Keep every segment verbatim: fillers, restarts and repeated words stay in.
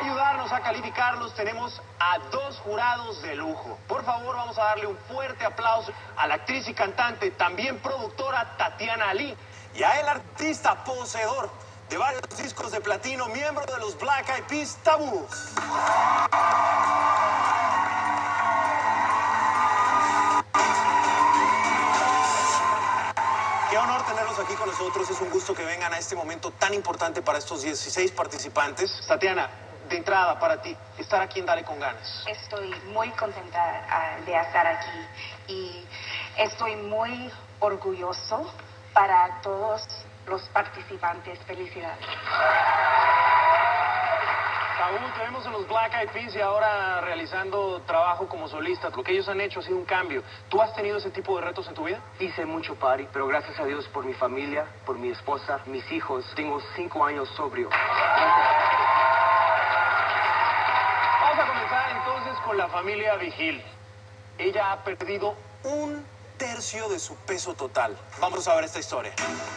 ayudarnos a calificarlos tenemos a dos jurados de lujo. Por favor, vamos a darle un fuerte aplauso a la actriz y cantante, también productora Tatiana Ali, y a el artista poseedor de varios discos de platino, miembro de los Black Eyed Peas, Taboo. Qué honor tenerlos aquí con nosotros. Es un gusto que vengan a este momento tan importante para estos dieciséis participantes. Tatiana, de entrada para ti, estar aquí en Dale con Ganas. Estoy muy contenta uh, de estar aquí y estoy muy orgulloso para todos los participantes. Felicidades. Tabú, te vemos en los Black Eyed Peas y ahora realizando trabajo como solista. Lo que ellos han hecho ha sido un cambio. ¿Tú has tenido ese tipo de retos en tu vida? Hice mucho party, pero gracias a Dios por mi familia, por mi esposa, mis hijos. Tengo cinco años sobrio. Gracias. Vamos a comenzar entonces con la familia Vigil. Ella ha perdido un tercio de su peso total. Vamos a ver esta historia.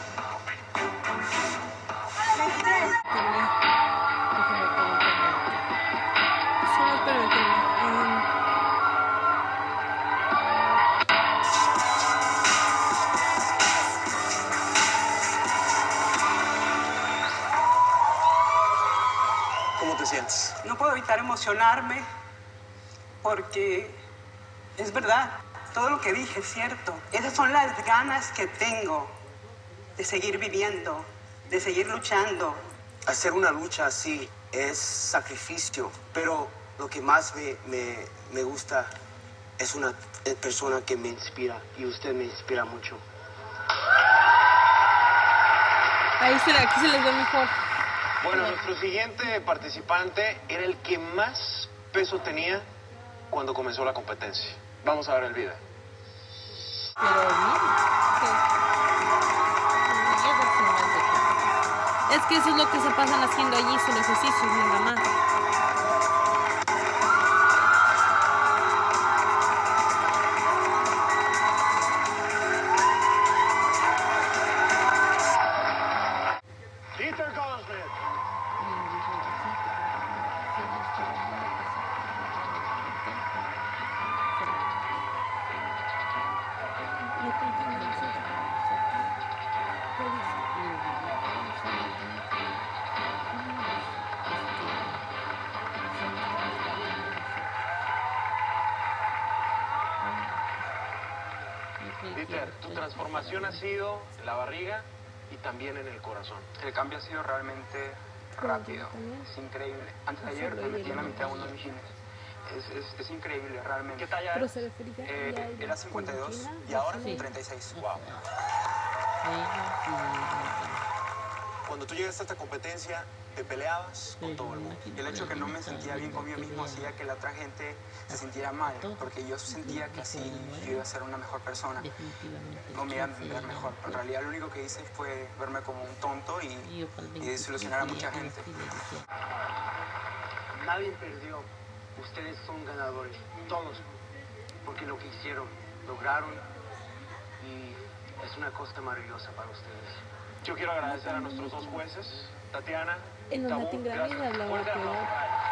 ¿Cómo te sientes? No puedo evitar emocionarme porque es verdad, todo lo que dije es cierto. Esas son las ganas que tengo de seguir viviendo, de seguir luchando. Hacer una lucha así es sacrificio, pero lo que más me, me, me gusta es una persona que me inspira y usted me inspira mucho. Ahí será, aquí se les ve mejor. Bueno, nuestro siguiente participante era el que más peso tenía cuando comenzó la competencia. Vamos a ver el video. Pero es que eso es lo que se pasan haciendo allí, sus ejercicios, nada más. Dieter, tu transformación ha sido en la barriga y también en el corazón. El cambio ha sido realmente rápido, es increíble. Antes de ayer me metí en la mitad de uno de mis jeans. Es, es, es increíble, realmente. ¿Qué talla Pero es? se refería Eh, era cincuenta y dos y ahora sí. treinta y seis. Wow. Cuando tú llegaste a esta competencia, te peleabas con todo el mundo. Y el hecho de que no me sentía bien conmigo mismo hacía que la otra gente se sintiera mal, porque yo sentía que así yo iba a ser una mejor persona, no me iba a entender mejor. En realidad lo único que hice fue verme como un tonto y, y desilusionar a mucha gente. Nadie perdió. Ustedes son ganadores, todos, porque lo que hicieron, lograron y es una cosa maravillosa para ustedes. Yo quiero agradecer a nuestros dos jueces, Tatiana, En los Tabú, Latin Grammys gracias. hablaba Fuerte que aplauso.